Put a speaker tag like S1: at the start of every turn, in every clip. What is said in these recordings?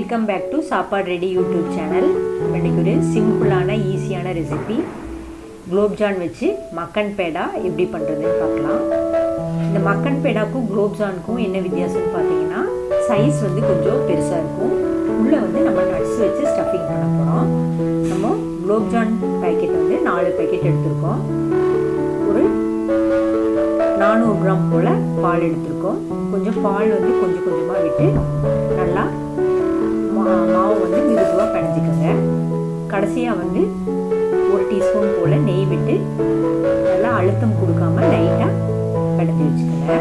S1: Welcome back to Sappadu Ready YouTube channel. இன்னைக்கு ஒரு சிம்பிளான ஈஸியான ரெசிபி குலோப் ஜான் வச்சு மக்கன் பேடா எப்படி பண்றதுன்னு பார்க்கலாம். இந்த மக்கன் பேடாக்கும் குலோப் ஜானுக்கும் என்ன வித்தியாசம்னு பாத்தீங்கன்னா சைஸ் வந்து கொஞ்சம் பெருசா இருக்கும். உள்ள வந்து நம்ம நட்ஸ் வச்சு ஸ்டஃபிங் பண்ண போறோம். நம்ம குலோப் ஜான் பாக்கெட் வந்து 4 பாக்கெட் எடுத்துர்க்கோம். ஒரு 400 கிராம் போல பால் எடுத்துர்க்கோம். கொஞ்சம் பால் வந்து கொஞ்சமா விட்டு நல்லா மாவு வந்து மிருதுவா பிணைஞ்சிக்கங்க. கடைசியா வந்து 1 டீஸ்பூன் போல நெய் விட்டு நல்லா அழுத்தம் கொடுக்காம லைட்டா பிணைஞ்சு வச்சுக்கங்க.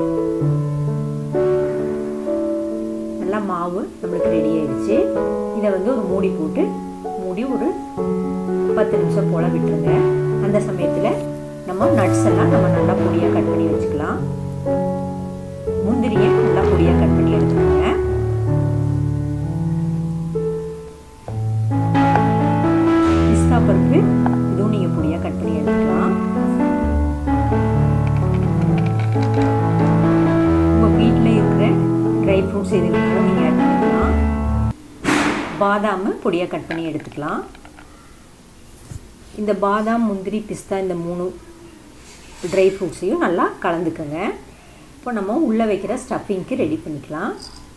S1: நல்லா மாவு நமக்கு ரெடி ஆயிடுச்சு. இதை வந்து ஒரு மூடி போட்டு மூடி ஒரு 10 நிமிஷம் போல விட்டுருங்க. அந்த சமயத்துல நம்ம நட்ஸ் எல்லாம் நம்ம நல்லா பொடியா கட் பண்ணி வச்சுக்கலாம். முந்திரியை நல்லா பொடியா கட் பண்ணி எடுத்துக்கோங்க. பிஸ்தா பருப்பு இதுவும் நீங்க பொடியா கட் பண்ணி எடுத்துக்கலாம். உங்க வீட்டில் இருக்கிற ட்ரை ஃப்ரூட்ஸ் எதுவும் நீங்க ஆட் பண்ணிக்கலாம். பாதாம் பொடியா கட் பண்ணி எடுத்துக்கலாம். இந்த பாதாம் முந்திரி பிஸ்தா இந்த 3 ட்ரை ஃப்ரூட்ஸையும் நல்லா கலந்துக்கங்க. இப்போ நம்ம உள்ளே வைக்கிற ஸ்டஃபிங்க்கு ரெடி பண்ணிக்கலாம்.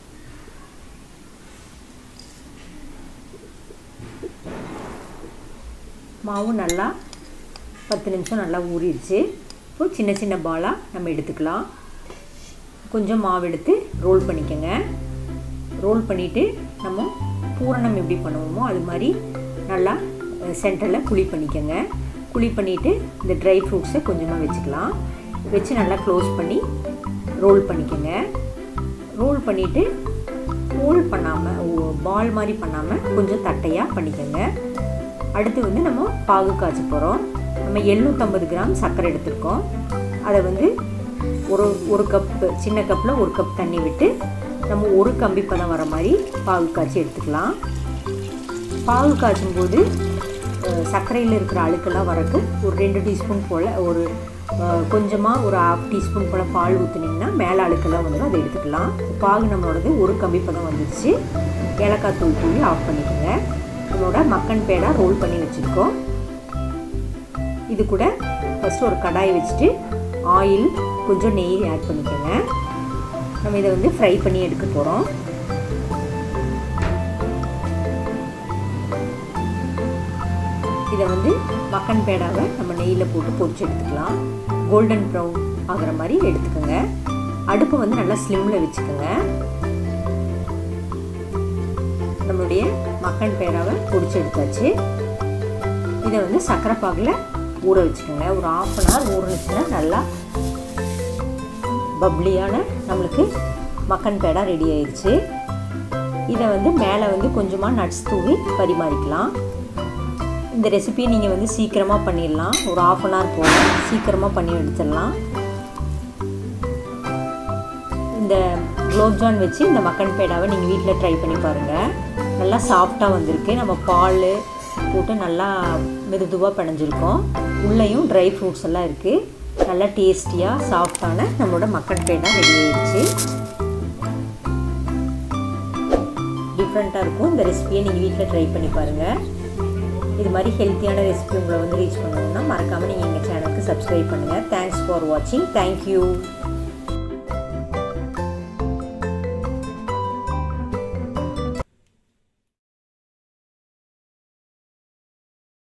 S1: மாவு நல்லா 10 நிமிஷம் நல்லா ஊறிடுச்சு. இப்போ சின்ன சின்ன பாலாக நம்ம எடுத்துக்கலாம். கொஞ்சம் மாவு எடுத்து ரோல் பண்ணிக்கோங்க. ரோல் பண்ணிவிட்டு நம்ம பூரணம் எப்படி பண்ணுவோமோ அது மாதிரி நல்லா சென்டரில் குழி பண்ணிக்கோங்க. குழி பண்ணிவிட்டு இந்த ட்ரை ஃப்ரூட்ஸை கொஞ்சமாக வச்சுக்கலாம். வச்சு நல்லா க்ளோஸ் பண்ணி ரோல் பண்ணிக்கோங்க. ரோல் பண்ணிவிட்டு ஹோல் பண்ணாமல் பால் மாதிரி பண்ணாமல் கொஞ்சம் தட்டையாக பண்ணிக்கோங்க. அடுத்து வந்து நம்ம பாகு காய்ச்ச போகிறோம். நம்ம 750 கிராம் சர்க்கரை எடுத்துருக்கோம். அதை வந்து ஒரு கப்பு சின்ன கப்பில் 1 கப் தண்ணி விட்டு நம்ம ஒரு கம்பி பதம் வர மாதிரி பாகு காய்ச்சி எடுத்துக்கலாம். பாகு காய்ச்சும் போது சர்க்கரையில் இருக்கிற அழுக்கெல்லாம் வரக்கு ஒரு 2 டீஸ்பூன் போல் கொஞ்சமாக ஒரு 1/2 டீஸ்பூன் போல் பால் ஊற்றுனீங்கன்னா மேலே அழுக்கெல்லாம் வந்துடும். அதை எடுத்துக்கலாம். பாகு நம்மளோடது ஒரு கம்பி பதம் வந்துடுச்சு. ஏலக்காய் தூள் தூவி ஆஃப் பண்ணிக்கோங்க. நம்மளோட மக்கன் பேடா ரோல் பண்ணி வச்சுருக்கோம். இது கூட ஃபஸ்ட்டு ஒரு கடாயை வச்சுட்டு ஆயில் கொஞ்சம் நெய் ஆட் பண்ணிக்கோங்க. நம்ம இதை வந்து ஃப்ரை பண்ணி எடுக்க போகிறோம். இதை வந்து மக்கன் பேடாவை நம்ம நெய்யில் போட்டு பொரிச்சு எடுத்துக்கலாம். கோல்டன் ப்ரௌன் ஆகிற மாதிரி எடுத்துக்கோங்க. அடுப்பை வந்து நல்லா ஸ்லிம்மில் வச்சுக்கோங்க. நம்மளுடைய மக்கன் பேடாவை பொரிச்சு எடுத்தாச்சு. இதை வந்து சர்க்கரை பாகில் ஊற வச்சுக்கோங்க. ஒரு 1/2 hour ஊறினுச்சுன்னா நல்லா பப்ளியான நம்மளுக்கு மக்கன் பேடா ரெடி ஆயிடுச்சு. இதை வந்து மேலே வந்து கொஞ்சமாக நட்ஸ் தூவி பரிமாறிக்கலாம். இந்த ரெசிபியை நீங்கள் வந்து சீக்கிரமாக பண்ணிடலாம். ஒரு 1/2 hour போல சீக்கிரமாக பண்ணி எடுத்துடலாம். இந்த குலோப் ஜான் வச்சு இந்த மக்கன் பேடாவை நீங்கள் வீட்டில் ட்ரை பண்ணி பாருங்கள். நல்லா சாஃப்டாக வந்திருக்கு. நம்ம பால் போட்டு நல்லா மிருதுவாக பிணைஞ்சிருக்கோம். உள்ளேயும் ட்ரை ஃப்ரூட்ஸ் எல்லாம் இருக்குது. நல்லா டேஸ்டியாக சாஃப்டான நம்மளோட மக்கன் பேடா ரெடி ஆயிடுச்சு. டிஃப்ரெண்ட்டாக இருக்கும். இந்த ரெசிபியை நீங்கள் வீட்டில் ட்ரை பண்ணி பாருங்கள். இது மாதிரி ஹெல்த்தியான ரெசிபி உங்களை வந்து ரீச் பண்ணணும்னா மறக்காமல் நீங்கள் எங்கள் சேனலுக்கு சப்ஸ்கிரைப் பண்ணுங்கள். தேங்க்ஸ் ஃபார் வாட்சிங். தேங்க்யூ.